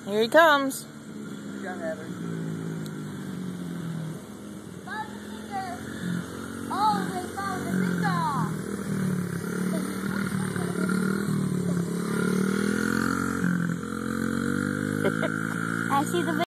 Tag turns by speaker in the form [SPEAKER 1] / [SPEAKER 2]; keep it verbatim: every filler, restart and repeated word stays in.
[SPEAKER 1] Here he comes.
[SPEAKER 2] Young Evan.
[SPEAKER 3] Found the finger. Oh, they found the finger. I see the